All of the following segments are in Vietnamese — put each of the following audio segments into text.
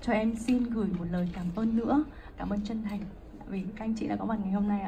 cho em xin gửi một lời cảm ơn nữa, cảm ơn chân thành vì các anh chị đã có mặt ngày hôm nay ạ.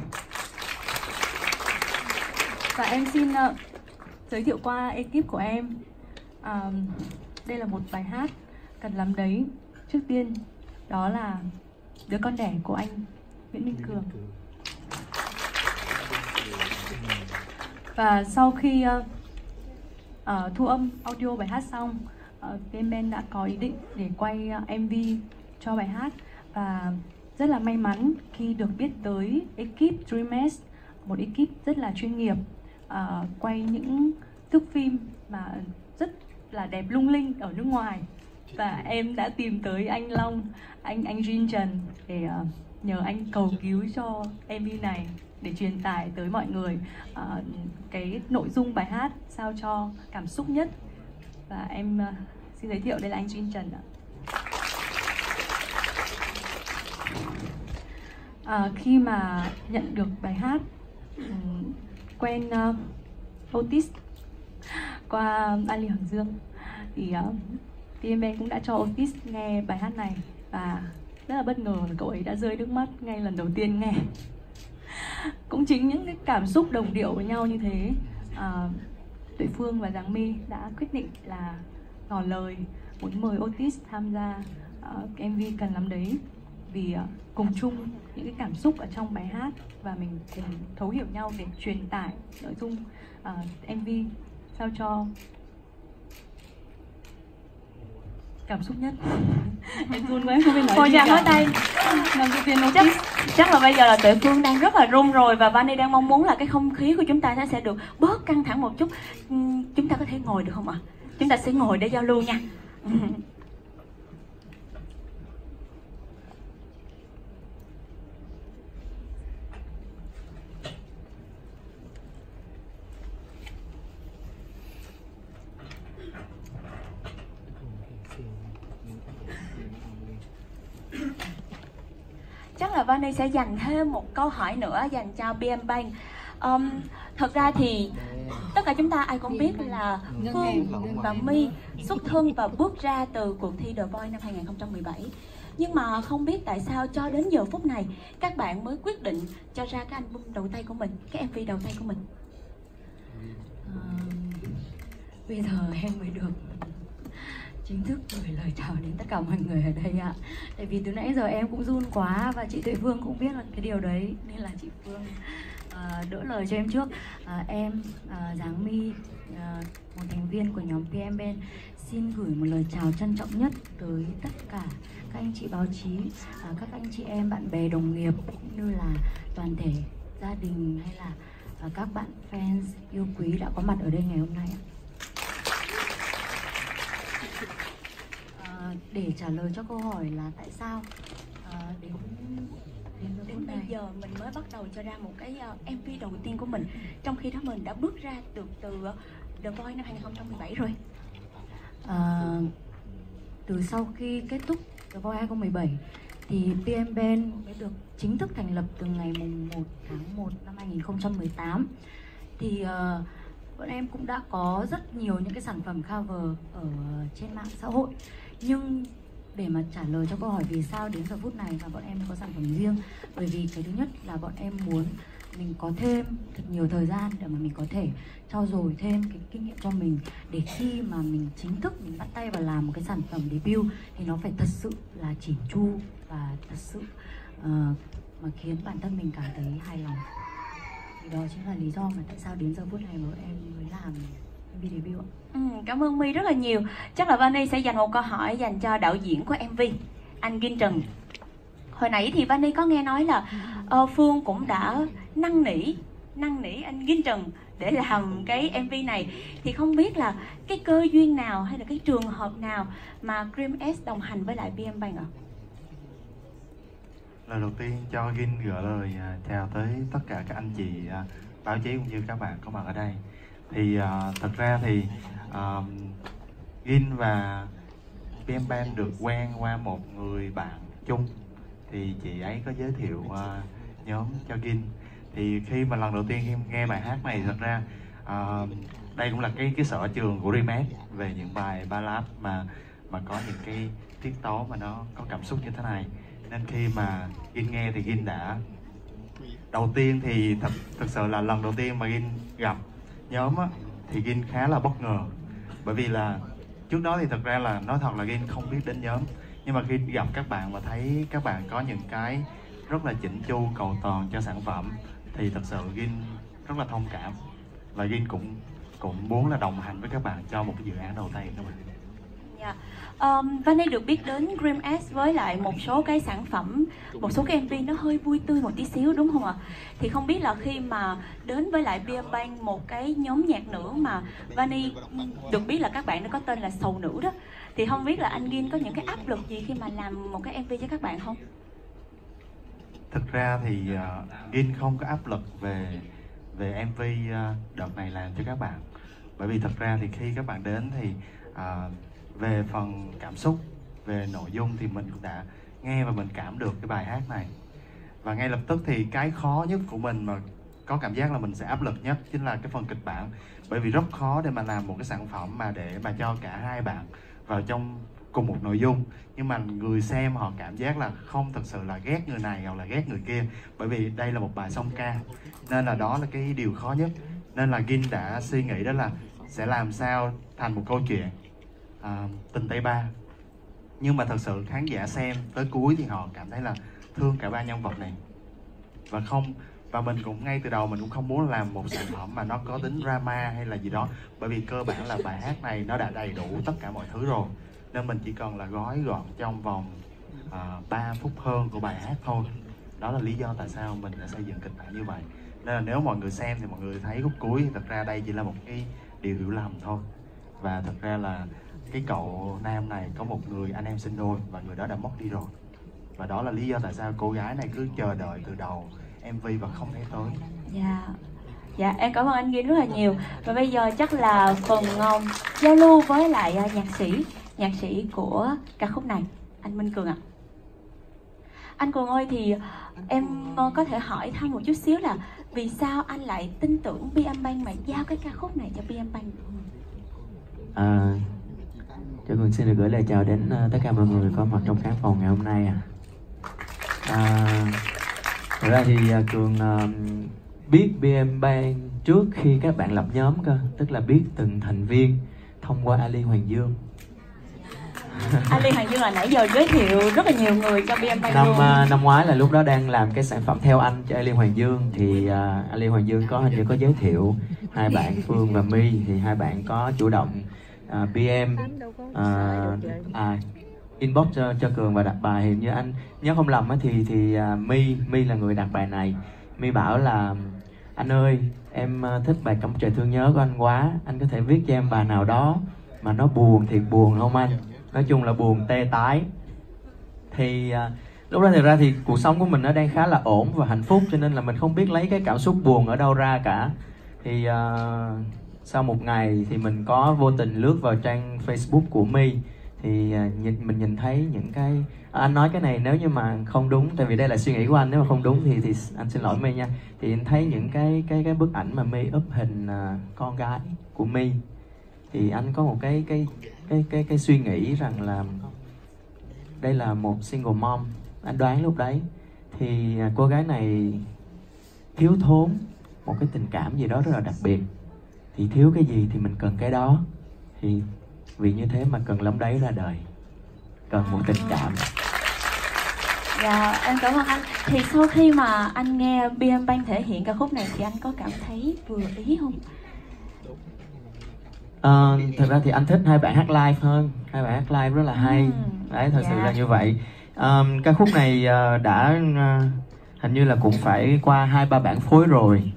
Và em xin giới thiệu qua ekip của em. Đây là một bài hát cần lắm đấy. Trước tiên đó là Đứa con đẻ của anh Nguyễn Minh Cường. Và sau khi thu âm audio bài hát xong, Ben đã có ý định để quay MV cho bài hát. Và rất là may mắn khi được biết tới ekip Dreamers, một ekip rất là chuyên nghiệp, quay những thước phim mà rất là đẹp lung linh ở nước ngoài. Và em đã tìm tới anh Long, anh Jin Trần để nhờ anh cầu cứu cho MV này, để truyền tải tới mọi người cái nội dung bài hát sao cho cảm xúc nhất. Và em xin giới thiệu đây là anh Jin Trần ạ. Khi mà nhận được bài hát, quen Otis qua Ali Hoàng Dương thì TMB cũng đã cho Otis nghe bài hát này và rất là bất ngờ là cậu ấy đã rơi nước mắt ngay lần đầu tiên nghe. Cũng chính những cái cảm xúc đồng điệu với nhau như thế, Tuệ Phương và Giáng My đã quyết định là ngỏ lời muốn mời Otis tham gia MV Cần Lắm Đấy, vì cùng chung những cái cảm xúc ở trong bài hát và mình cùng thấu hiểu nhau để truyền tải nội dung MV sao cho cảm xúc nhất. Em run quá, em không biết nói Hồi gì nhạc cả. ở đây chắc là bây giờ là Tuệ Phương đang rất là run rồi, và Vani đang mong muốn là cái không khí của chúng ta nó sẽ được bớt căng thẳng một chút. Chúng ta có thể ngồi được không ạ? Chúng ta sẽ ngồi để giao lưu nha. Chắc là Vani sẽ dành thêm một câu hỏi nữa dành cho BM Bank. Thật ra thì tất cả chúng ta ai cũng biết là Phương và My xuất thân và bước ra từ cuộc thi The Voice năm 2017. Nhưng mà không biết tại sao cho đến giờ phút này các bạn mới quyết định cho ra cái album đầu tay của mình, cái MV đầu tay của mình. Bây giờ em mới được chính thức gửi lời chào đến tất cả mọi người ở đây ạ. Tại vì từ nãy giờ em cũng run quá và chị Tuệ Phương cũng biết là cái điều đấy, nên là chị Phương đỡ lời cho em trước. Em Giáng My, một thành viên của nhóm PM Band, xin gửi một lời chào trân trọng nhất tới tất cả các anh chị báo chí, các anh chị em, bạn bè, đồng nghiệp, cũng như là toàn thể gia đình hay là các bạn fans yêu quý đã có mặt ở đây ngày hôm nay ạ. Để trả lời cho câu hỏi là tại sao đến Bây giờ mình mới bắt đầu cho ra một cái MV đầu tiên của mình, trong khi đó mình đã bước ra được từ The Voice năm 2017 rồi. Từ sau khi kết thúc The Voice 2017 thì PM Band mới được chính thức thành lập từ ngày 1 tháng 1 năm 2018. Thì bọn em cũng đã có rất nhiều những cái sản phẩm cover ở trên mạng xã hội. Nhưng để mà trả lời cho câu hỏi vì sao đến giờ phút này mà bọn em có sản phẩm riêng, bởi vì cái thứ nhất là bọn em muốn mình có thêm thật nhiều thời gian để mà mình có thể trau dồi thêm cái kinh nghiệm cho mình, để khi mà mình chính thức mình bắt tay vào làm một cái sản phẩm debut thì nó phải thật sự là chỉn chu và thật sự mà khiến bản thân mình cảm thấy hài lòng. Thì đó chính là lý do mà tại sao đến giờ phút này mà bọn em mới làm MV debut ạ. Cảm ơn My rất là nhiều. Chắc là Vani sẽ dành một câu hỏi dành cho đạo diễn của MV, anh Jin Trần. Hồi nãy thì Vani có nghe nói là Phương cũng đã năn nỉ anh Jin Trần để làm cái MV này. Thì không biết là cái cơ duyên nào hay là cái trường hợp nào mà Dream S đồng hành với lại PM Bank ạ? Lời đầu tiên cho Gin gửi lời chào tới tất cả các anh chị báo chí cũng như các bạn có mặt ở đây. Thì thật ra thì Gin và PM Band được quen qua một người bạn chung. Thì chị ấy có giới thiệu nhóm cho Gin. Thì khi mà lần đầu tiên em nghe bài hát này, thật ra đây cũng là cái sở trường của Remix về những bài ballad mà có những cái tiết tấu mà nó có cảm xúc như thế này. Nên khi mà Gin nghe thì Gin đã, đầu tiên thì thật sự là lần đầu tiên mà Gin gặp nhóm á, thì Gin khá là bất ngờ. Bởi vì là trước đó thì thật ra là nói thật là Gin không biết đến nhóm, nhưng mà khi gặp các bạn và thấy các bạn có những cái rất là chỉnh chu, cầu toàn cho sản phẩm, thì thật sự Gin rất là thông cảm, và Gin cũng muốn là đồng hành với các bạn cho một cái dự án đầu tay các bạn. Yeah. Vani được biết đến Dream X với lại một số cái sản phẩm, một số cái MV nó hơi vui tươi một tí xíu đúng không ạ? Thì không biết là khi mà đến với lại BM Bank, một cái nhóm nhạc nữ mà Vani được biết là các bạn nó có tên là Sầu Nữ đó, thì không biết là anh Gin có những cái áp lực gì khi mà làm một cái MV cho các bạn không? Thực ra thì Gin không có áp lực về MV đợt này làm cho các bạn. Bởi vì thật ra thì khi các bạn đến thì về phần cảm xúc, về nội dung thì mình cũng đã nghe và mình cảm được cái bài hát này. Và ngay lập tức thì cái khó nhất của mình mà có cảm giác là mình sẽ áp lực nhất chính là cái phần kịch bản. Bởi vì rất khó để mà làm một cái sản phẩm mà để mà cho cả hai bạn vào trong cùng một nội dung, nhưng mà người xem họ cảm giác là không thật sự là ghét người này hoặc là ghét người kia. Bởi vì đây là một bài song ca, nên là đó là cái điều khó nhất. Nên là Gin đã suy nghĩ đó là sẽ làm sao thành một câu chuyện tình Tây Ba, nhưng mà thật sự khán giả xem tới cuối thì họ cảm thấy là thương cả ba nhân vật này. Và mình cũng ngay từ đầu mình cũng không muốn làm một sản phẩm mà nó có tính drama hay là gì đó. Bởi vì cơ bản là bài hát này nó đã đầy đủ tất cả mọi thứ rồi, nên mình chỉ cần là gói gọn trong vòng 3 phút hơn của bài hát thôi. Đó là lý do tại sao mình đã xây dựng kịch bản như vậy. Nên là nếu mọi người xem thì mọi người thấy khúc cuối thì thật ra đây chỉ là một cái điều hiểu lầm thôi. Và thật ra là cái cậu nam này có một người anh em sinh đôi và người đó đã mất đi rồi. Và đó là lý do tại sao cô gái này cứ chờ đợi từ đầu MV và không thấy tới. Dạ, em cảm ơn anh Gin rất là nhiều. Và bây giờ chắc là phần giao lưu với lại nhạc sĩ của ca khúc này, anh Minh Cường ạ. Anh Cường ơi, thì em có thể hỏi thăm một chút xíu là vì sao anh lại tin tưởng BM Bank mà giao cái ca khúc này cho BM Bank? Cho Cường xin được gửi lời chào đến tất cả mọi người có mặt trong khán phòng ngày hôm nay. Thật ra thì Cường biết BM Bank trước khi các bạn lập nhóm cơ, tức là biết từng thành viên thông qua Ali Hoàng Dương. Ali Hoàng Dương là nãy giờ giới thiệu rất là nhiều người cho BM Bank luôn. Năm ngoái là lúc đó đang làm cái sản phẩm theo anh cho Ali Hoàng Dương, thì Ali Hoàng Dương hình như có giới thiệu hai bạn Phương và My, thì hai bạn có chủ động BM inbox cho Cường và đặt bài. Hình như anh nhớ không lầm thì My là người đặt bài này. My bảo là anh ơi, em thích bài Cổng Trời Thương Nhớ của anh quá, anh có thể viết cho em bài nào đó mà nó buồn thiệt buồn không anh? Nói chung là buồn tê tái. Thì lúc đó thực ra thì cuộc sống của mình nó đang khá là ổn và hạnh phúc, cho nên là mình không biết lấy cái cảm xúc buồn ở đâu ra cả. Thì sau một ngày thì mình có vô tình lướt vào trang Facebook của My, thì mình nhìn thấy những cái anh nói cái này nếu như mà không đúng, tại vì đây là suy nghĩ của anh, nếu mà không đúng thì anh xin lỗi My nha. Thì anh thấy những cái bức ảnh mà My up hình con gái của My, thì anh có một cái suy nghĩ rằng là đây là một single mom. Anh đoán lúc đấy thì cô gái này thiếu thốn một cái tình cảm gì đó rất là đặc biệt. Thì thiếu cái gì thì mình cần cái đó. Thì vì như thế mà cần lắm đấy ra đời, cần một tình cảm. Dạ, em cảm ơn anh. Thì sau khi mà anh nghe BM Bank thể hiện ca khúc này thì anh có cảm thấy vừa ý không? Thật ra thì anh thích hai bạn hát live hơn. Hai bạn hát live rất là hay. Đấy, thật sự là như vậy. Ca khúc này đã hình như là cũng phải qua 2-3 bản phối rồi.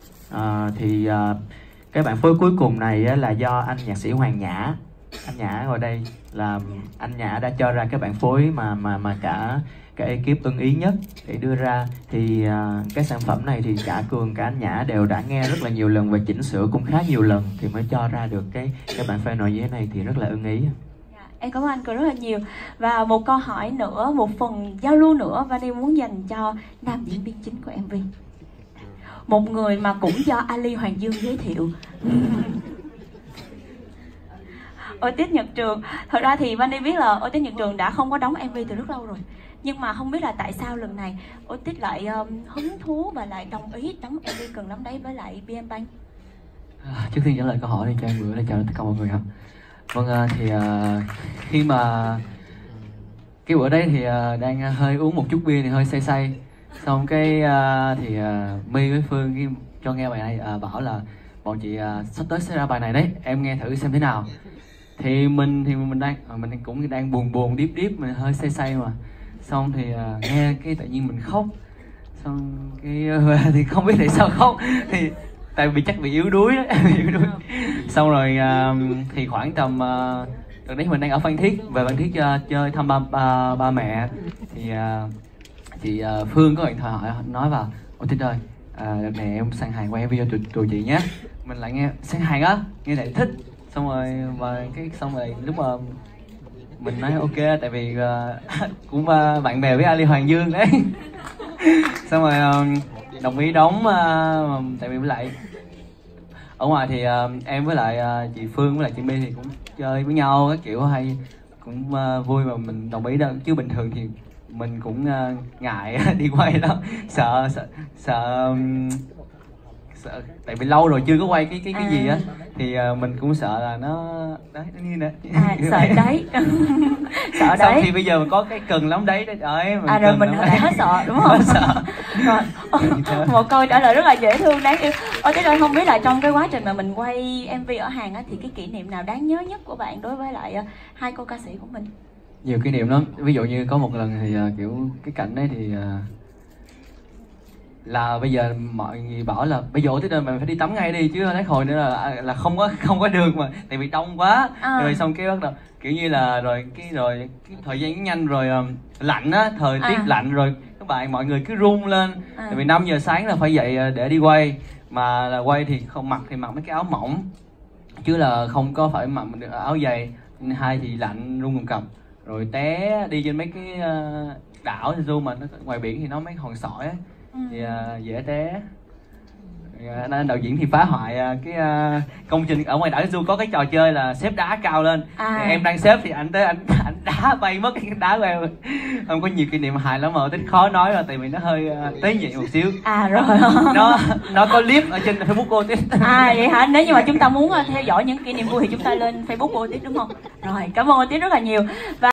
Cái bản phối cuối cùng này là do anh nhạc sĩ Hoàng Nhã. Anh Nhã ngồi đây là anh Nhã đã cho ra cái bản phối mà cả ekip ưng ý nhất để đưa ra. Thì cái sản phẩm này thì cả Cường cả anh Nhã đều đã nghe rất là nhiều lần và chỉnh sửa cũng khá nhiều lần thì mới cho ra được cái bản final như thế này, thì rất là ưng ý. Em cảm ơn anh Cường rất là nhiều. Và một câu hỏi nữa, một phần giao lưu nữa Vani muốn dành cho nam diễn viên chính của MV, một người mà cũng do Ali Hoàng Dương giới thiệu. Otis Nhật Trường. Thật ra thì Vani biết là Otis Nhật Trường đã không có đóng MV từ rất lâu rồi, nhưng mà không biết là tại sao lần này Otis lại hứng thú và lại đồng ý đóng MV Cần Lắm Đấy với lại PMBank. Trước tiên trả lời câu hỏi thì cho em gửi lời chào tất cả mọi người ạ. Vâng, thì khi mà cái bữa đấy thì đang hơi uống một chút bia thì hơi say say, xong cái thì My với Phương khi cho nghe bài này bảo là bọn chị sắp tới sẽ ra bài này đấy, em nghe thử xem thế nào. Thì mình cũng đang buồn điếp mình hơi say say mà, xong thì nghe cái tự nhiên mình khóc, xong cái thì không biết tại sao khóc, thì tại vì chắc bị yếu đuối đấy. Xong rồi thì khoảng tầm đợt đấy mình đang ở Phan Thiết, về Phan Thiết chơi thăm ba mẹ, thì chị Phương có điện thoại hỏi nói vào: "Ôi Tích ơi, đợt này em sang Hàn quay video tụi chị nhé." Mình lại nghe sang Hàn á, nghe lại thích, xong rồi và cái xong rồi lúc mà mình nói ok, tại vì cũng bạn bè với Ali Hoàng Dương đấy. Xong rồi đồng ý đóng, tại vì với lại ở ngoài thì em với lại chị Phương với lại chị My thì cũng chơi với nhau các kiểu hay, cũng vui mà mình đồng ý đâu, chứ bình thường thì mình cũng ngại đi quay lắm, sợ tại vì lâu rồi chưa có quay cái gì á, thì mình cũng sợ là nó đấy như nè, sợ đấy. Sợ xong đấy thì bây giờ mình có cái Cần Lắm Đấy đấy rồi mình lại hết sợ đúng không? Sợ. Rồi một câu trả lời rất là dễ thương đáng yêu. Thế rồi không biết là trong cái quá trình mà mình quay MV ở Hàn á, thì cái kỷ niệm nào đáng nhớ nhất của bạn đối với lại hai cô ca sĩ của mình? Nhiều kỷ niệm lắm, ví dụ như có một lần thì kiểu cái cảnh đấy thì là bây giờ mọi người bảo là bây giờ tới đây mình phải đi tắm ngay đi, chứ lấy hồi nữa là không có được mà, tại vì đông quá. Rồi xong cái bắt đầu kiểu như là rồi cái thời gian nhanh rồi, lạnh á, thời tiết lạnh rồi các bạn mọi người cứ run lên, tại vì 5 giờ sáng là phải dậy để đi quay, mà là quay thì không mặc mấy cái áo mỏng chứ là không có phải mặc áo dày, hai thì lạnh run cầm cập, rồi té đi trên mấy cái đảo Jeju mà nó ngoài biển thì nó mấy hòn sỏi ấy, thì dễ té. Nên đạo diễn thì phá hoại cái công trình ở ngoài đảo Jeju có cái trò chơi là xếp đá cao lên, thì em đang xếp thì anh tới anh đá bay mất cái đá của em. Không có nhiều kỷ niệm hài lắm mà tính khó nói rồi, tại vì nó hơi tế nhị một xíu. Rồi nó có clip ở trên Facebook cô Tích. Vậy hả? Nếu như mà chúng ta muốn theo dõi những kỷ niệm vui thì chúng ta lên Facebook của Tích đúng không? Rồi cảm ơn Tích rất là nhiều. Và